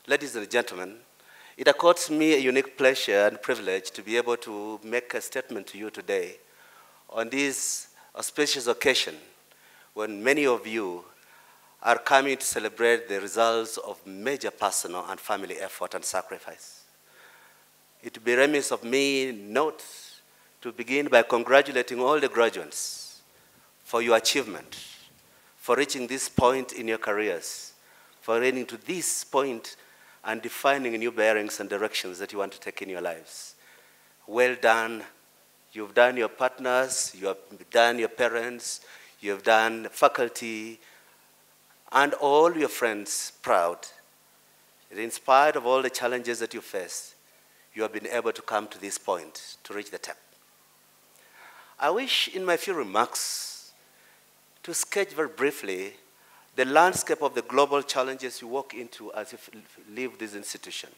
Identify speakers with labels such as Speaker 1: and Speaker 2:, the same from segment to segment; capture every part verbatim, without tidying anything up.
Speaker 1: ladies and gentlemen, it accords me a unique pleasure and privilege to be able to make a statement to you today on this auspicious occasion when many of you are coming to celebrate the results of major personal and family effort and sacrifice. It would be remiss of me not to begin by congratulating all the graduates for your achievement, for reaching this point in your careers, for getting to this point and defining new bearings and directions that you want to take in your lives. Well done. You've done your partners, you have done your parents, you have done faculty, and all your friends proud. In spite of all the challenges that you face, you have been able to come to this point, to reach the top. I wish in my few remarks to sketch very briefly the landscape of the global challenges you walk into as you leave this institution.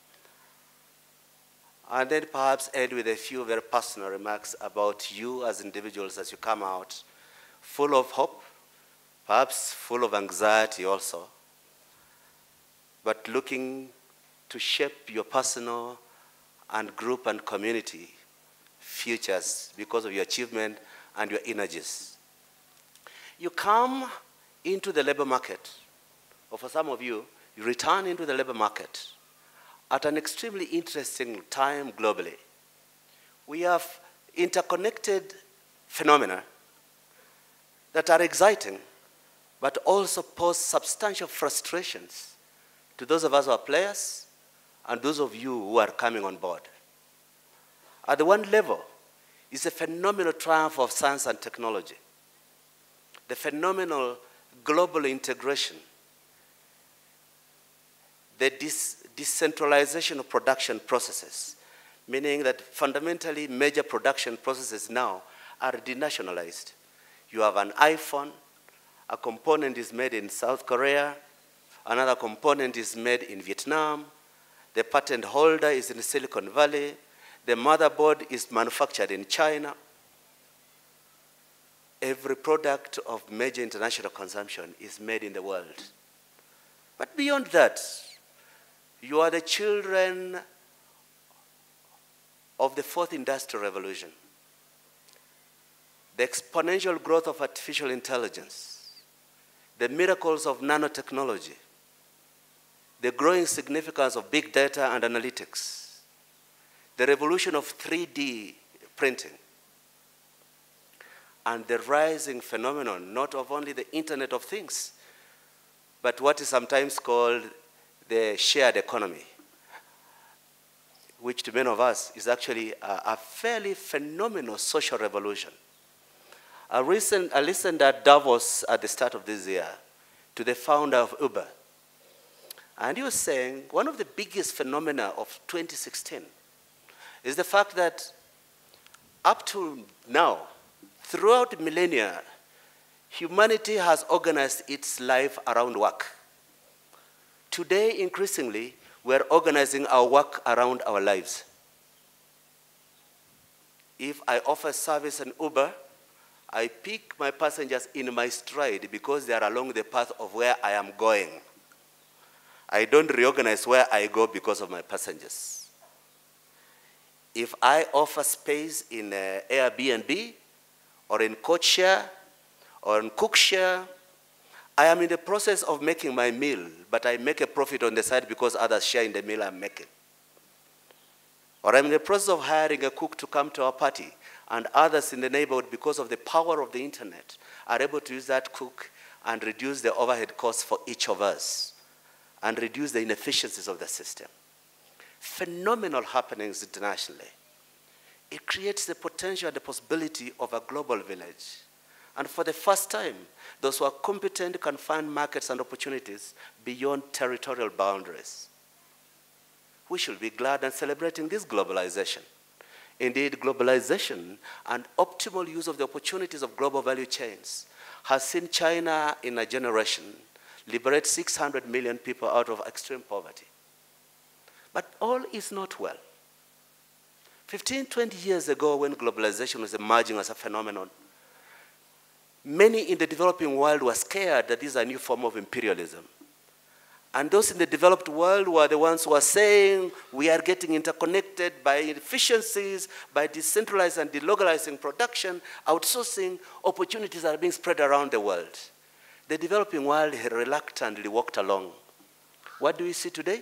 Speaker 1: And then perhaps end with a few very personal remarks about you as individuals as you come out, full of hope, perhaps full of anxiety also, but looking to shape your personal and group and community futures because of your achievement and your energies. You come into the labor market, or for some of you, you return into the labor market at an extremely interesting time globally. We have interconnected phenomena that are exciting, but also pose substantial frustrations to those of us who are players and those of you who are coming on board. At the one level is a phenomenal triumph of science and technology, the phenomenal global integration, the decentralization of production processes, meaning that fundamentally major production processes now are denationalized. You have an iPhone, a component is made in South Korea, another component is made in Vietnam, the patent holder is in Silicon Valley, the motherboard is manufactured in China. Every product of major international consumption is made in the world. But beyond that, you are the children of the fourth industrial revolution. The exponential growth of artificial intelligence, the miracles of nanotechnology, the growing significance of big data and analytics, the revolution of three D printing, and the rising phenomenon, not of only the Internet of Things, but what is sometimes called the shared economy, which to many of us is actually a, a fairly phenomenal social revolution. I, recent, I listened at Davos at the start of this year to the founder of Uber, and he was saying one of the biggest phenomena of twenty sixteen is the fact that up to now, throughout millennia, humanity has organized its life around work. Today, increasingly, we're organizing our work around our lives. If I offer service in Uber, I pick my passengers in my stride because they are along the path of where I am going. I don't reorganize where I go because of my passengers. If I offer space in uh, Airbnb, or in CoachShare, or in CookShare, I am in the process of making my meal, but I make a profit on the side because others share in the meal I'm making. Or I'm in the process of hiring a cook to come to our party, and others in the neighborhood, because of the power of the internet, are able to use that cook and reduce the overhead costs for each of us, and reduce the inefficiencies of the system. Phenomenal happenings internationally. It creates the potential and the possibility of a global village. And for the first time, those who are competent can find markets and opportunities beyond territorial boundaries. We should be glad and celebrating this globalization. Indeed, globalization and optimal use of the opportunities of global value chains has seen China in a generation liberate six hundred million people out of extreme poverty. But all is not well. fifteen, twenty years ago, when globalization was emerging as a phenomenon, many in the developing world were scared that this is a new form of imperialism. And those in the developed world were the ones who are saying we are getting interconnected by efficiencies, by decentralized and delocalizing production, outsourcing, opportunities are being spread around the world. The developing world reluctantly walked along. What do we see today?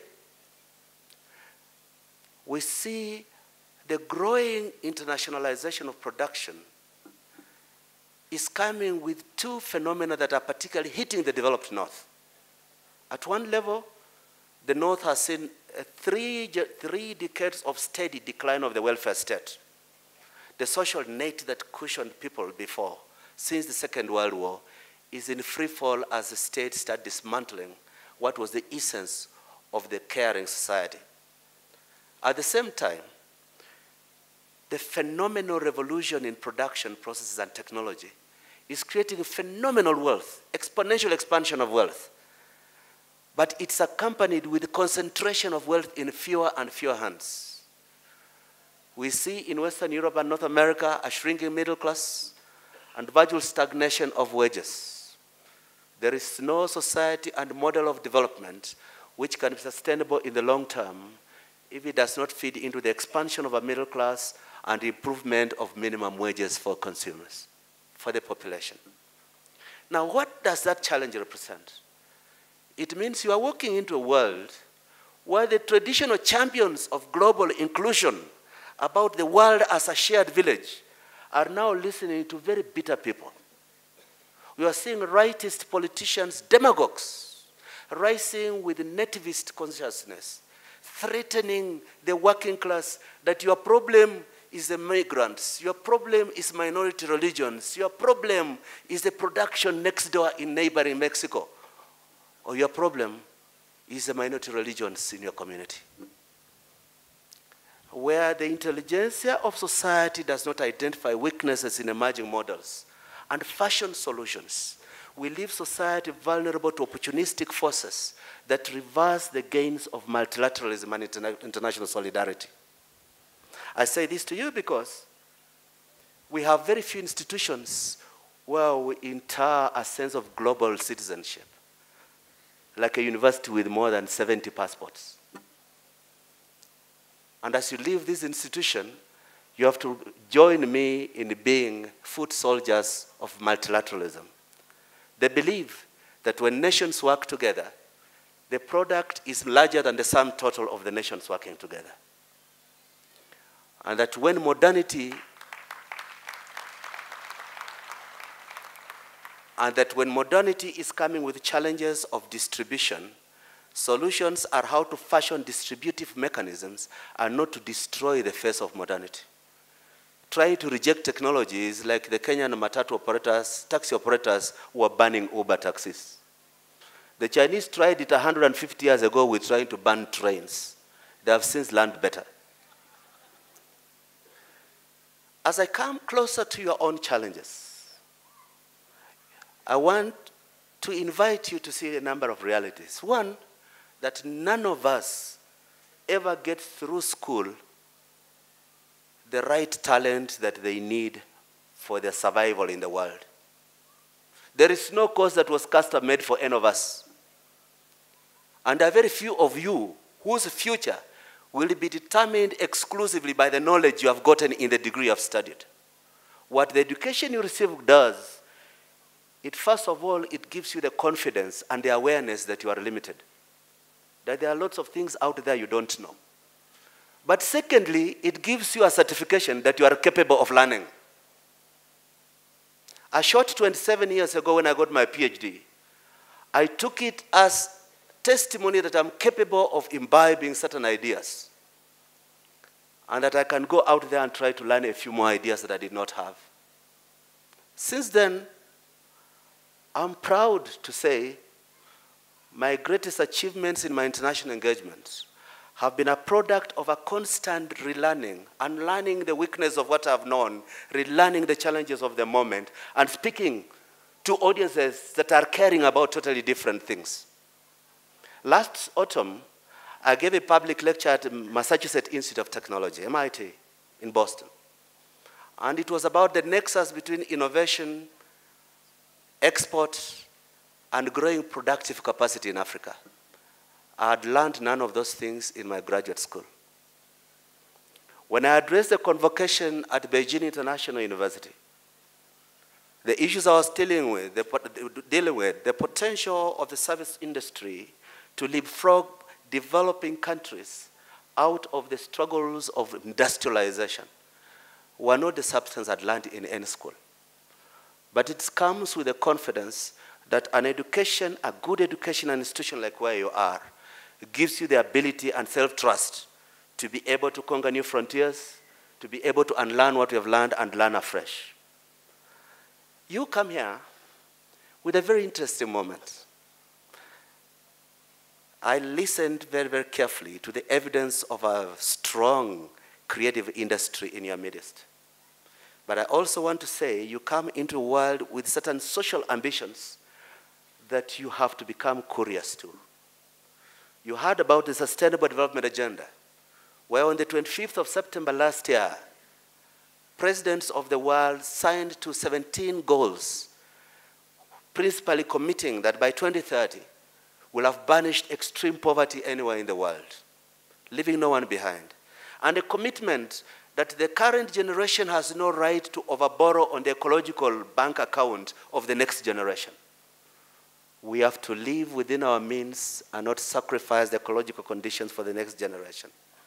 Speaker 1: We see the growing internationalization of production is coming with two phenomena that are particularly hitting the developed North. At one level, the North has seen a three, three decades of steady decline of the welfare state. The social net that cushioned people before, since the Second World War, is in free fall as the state starts dismantling what was the essence of the caring society. At the same time, the phenomenal revolution in production processes and technology is creating phenomenal wealth, exponential expansion of wealth. But it's accompanied with the concentration of wealth in fewer and fewer hands. We see in Western Europe and North America a shrinking middle class and virtual stagnation of wages. There is no society and model of development which can be sustainable in the long term if it does not feed into the expansion of a middle class and improvement of minimum wages for consumers, for the population. Now, what does that challenge represent? It means you are walking into a world where the traditional champions of global inclusion about the world as a shared village are now listening to very bitter people. We are seeing rightist politicians, demagogues, rising with nativist consciousness, threatening the working class that your problem is the migrants, your problem is minority religions, your problem is the production next door in neighboring Mexico, or your problem is the minority religions in your community. Where the intelligentsia of society does not identify weaknesses in emerging models and fashion solutions, we leave society vulnerable to opportunistic forces that reverse the gains of multilateralism and interna international solidarity. I say this to you because we have very few institutions where we inter a sense of global citizenship, like a university with more than seventy passports. And as you leave this institution, you have to join me in being foot soldiers of multilateralism. They believe that when nations work together, the product is larger than the sum total of the nations working together. And that when modernity, and that when modernity is coming with challenges of distribution, solutions are how to fashion distributive mechanisms and not to destroy the face of modernity. Trying to reject technology is like the Kenyan matatu operators, taxi operators who are banning Uber taxis. The Chinese tried it one hundred fifty years ago with trying to ban trains. They have since learned better. As I come closer to your own challenges, I want to invite you to see a number of realities. One, that none of us ever get through school the right talent that they need for their survival in the world. There is no course that was custom-made for any of us. And there are very few of you whose future will be determined exclusively by the knowledge you have gotten in the degree you have studied. What the education you receive does, it first of all, it gives you the confidence and the awareness that you are limited, that there are lots of things out there you don't know. But secondly, it gives you a certification that you are capable of learning. A short twenty-seven years ago when I got my PhD, I took it as testimony that I'm capable of imbibing certain ideas and that I can go out there and try to learn a few more ideas that I did not have. Since then, I'm proud to say my greatest achievements in my international engagement have been a product of a constant relearning, unlearning the weakness of what I've known, relearning the challenges of the moment, and speaking to audiences that are caring about totally different things. Last autumn, I gave a public lecture at Massachusetts Institute of Technology, M I T, in Boston. And it was about the nexus between innovation, export, and growing productive capacity in Africa. I had learned none of those things in my graduate school. When I addressed the convocation at Beijing International University, the issues I was dealing with, the, dealing with, the potential of the service industry to leapfrog developing countries out of the struggles of industrialization, were not the substance I'd learned in any school. But it comes with the confidence that an education, a good educational institution like where you are, gives you the ability and self-trust to be able to conquer new frontiers, to be able to unlearn what you have learned and learn afresh. You come here with a very interesting moment. I listened very, very carefully to the evidence of a strong creative industry in your midst. But I also want to say you come into a world with certain social ambitions that you have to become curious to. You heard about the Sustainable Development Agenda, where on the twenty-fifth of September last year, presidents of the world signed to seventeen goals, principally committing that by twenty thirty, we'll have banished extreme poverty anywhere in the world, leaving no one behind. And a commitment that the current generation has no right to overborrow on the ecological bank account of the next generation. We have to live within our means and not sacrifice the ecological conditions for the next generation.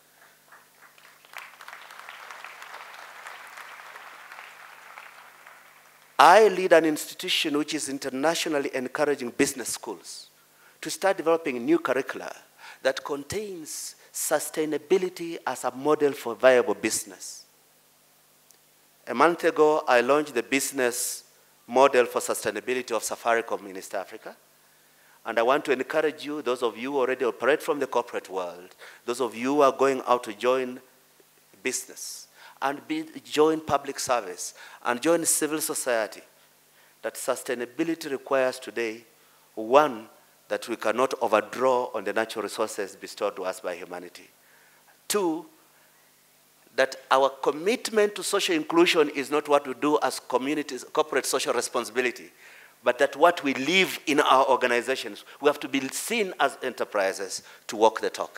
Speaker 1: I lead an institution which is internationally encouraging business schools to start developing new curricula that contains sustainability as a model for viable business. A month ago, I launched the business model for sustainability of Safaricom in East Africa. And I want to encourage you, those of you who already operate from the corporate world, those of you who are going out to join business and be, join public service and join civil society, that sustainability requires today, one, that we cannot overdraw on the natural resources bestowed to us by humanity. Two, that our commitment to social inclusion is not what we do as communities, corporate social responsibility, but that what we live in our organizations, we have to be seen as enterprises to walk the talk.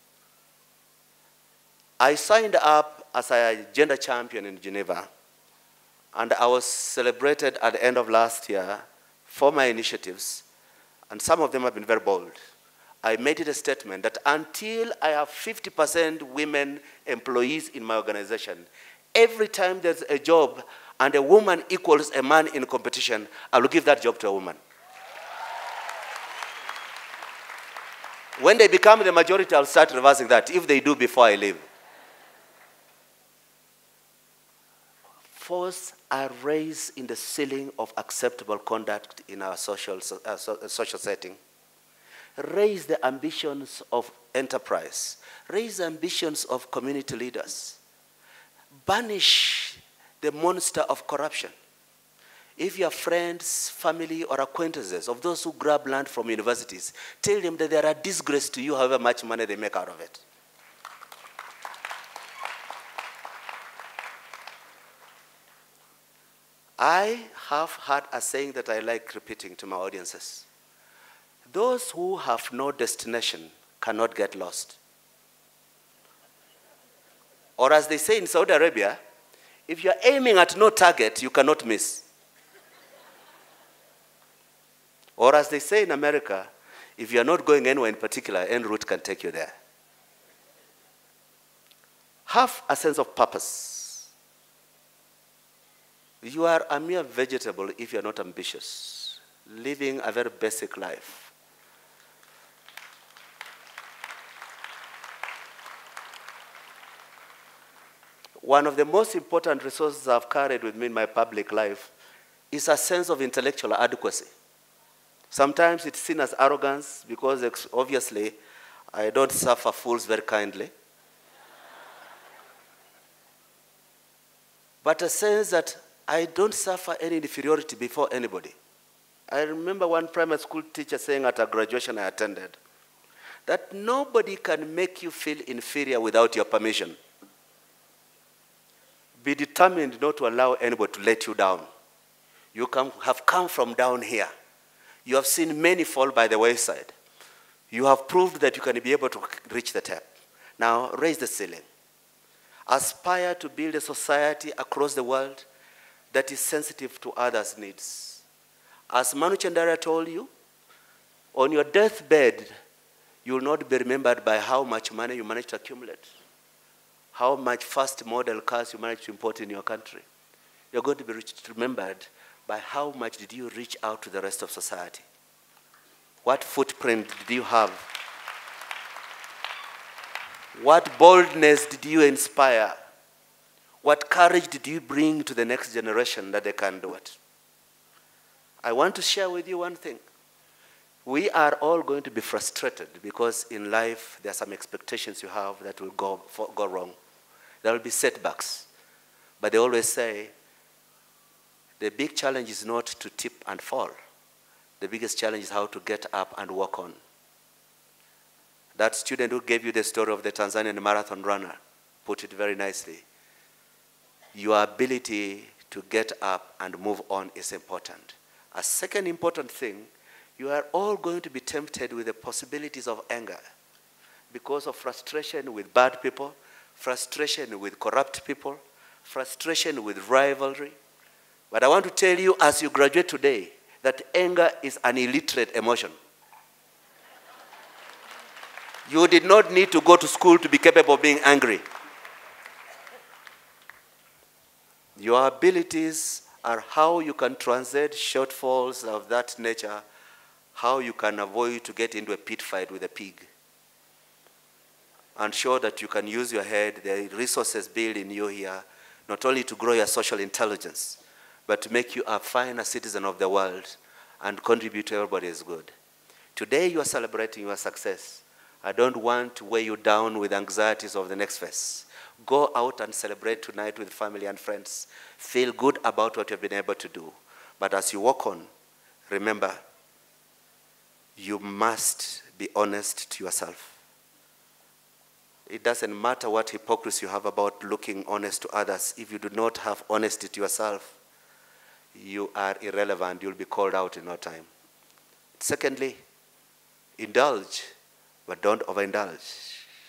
Speaker 1: I signed up as a gender champion in Geneva, and I was celebrated at the end of last year for my initiatives, and some of them have been very bold. I made it a statement that until I have fifty percent women employees in my organization, every time there's a job and a woman equals a man in competition, I will give that job to a woman. When they become the majority, I'll start reversing that, if they do before I leave. First, I raise in the ceiling of acceptable conduct in our social, uh, so, uh, social setting. Raise the ambitions of enterprise. Raise the ambitions of community leaders. Banish the monster of corruption. If your friends, family, or acquaintances of those who grab land from universities, tell them that they are a disgrace to you however much money they make out of it. I have had a saying that I like repeating to my audiences. Those who have no destination cannot get lost. Or as they say in Saudi Arabia, if you're aiming at no target, you cannot miss. Or as they say in America, if you're not going anywhere in particular, en route can take you there. Have a sense of purpose. You are a mere vegetable if you're not ambitious, living a very basic life. One of the most important resources I've carried with me in my public life is a sense of intellectual adequacy. Sometimes it's seen as arrogance because obviously I don't suffer fools very kindly. But a sense that I don't suffer any inferiority before anybody. I remember one primary school teacher saying at a graduation I attended that nobody can make you feel inferior without your permission. Be determined not to allow anybody to let you down. You come, have come from down here. You have seen many fall by the wayside. You have proved that you can be able to reach the top. Now, raise the ceiling. Aspire to build a society across the world that is sensitive to others' needs. As Manu Chandara told you, on your deathbed, you will not be remembered by how much money you managed to accumulate, how much first model cars you managed to import in your country. You're going to be remembered by how much did you reach out to the rest of society. What footprint did you have? What boldness did you inspire? What courage did you bring to the next generation that they can do it? I want to share with you one thing. We are all going to be frustrated because in life there are some expectations you have that will go, for, go wrong. There will be setbacks. But they always say, the big challenge is not to tip and fall. The biggest challenge is how to get up and walk on. That student who gave you the story of the Tanzanian marathon runner put it very nicely. Your ability to get up and move on is important. A second important thing, you are all going to be tempted with the possibilities of anger because of frustration with bad people, frustration with corrupt people, frustration with rivalry. But I want to tell you as you graduate today that anger is an illiterate emotion. You did not need to go to school to be capable of being angry. Your abilities are how you can translate shortfalls of that nature, how you can avoid to get into a pit fight with a pig, and show that you can use your head, the resources built in you here, not only to grow your social intelligence, but to make you a finer citizen of the world and contribute to everybody's good. Today you are celebrating your success. I don't want to weigh you down with anxieties of the next phase. Go out and celebrate tonight with family and friends. Feel good about what you've been able to do. But as you walk on, remember, you must be honest to yourself. It doesn't matter what hypocrisy you have about looking honest to others. If you do not have honesty to yourself, you are irrelevant. You'll be called out in no time. Secondly, indulge, but don't overindulge.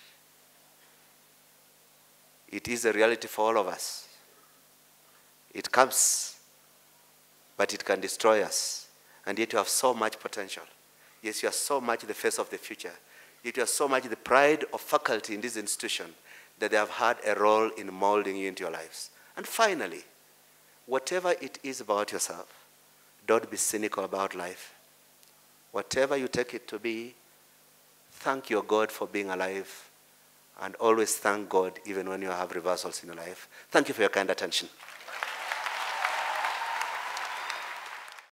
Speaker 1: It is a reality for all of us. It comes, but it can destroy us. And yet you have so much potential. Yes, you are so much the face of the future. Yet you are so much the pride of faculty in this institution that they have had a role in molding you into your lives. And finally, whatever it is about yourself, don't be cynical about life. Whatever you take it to be, thank your God for being alive, and always thank God even when you have reversals in your life. Thank you for your kind attention.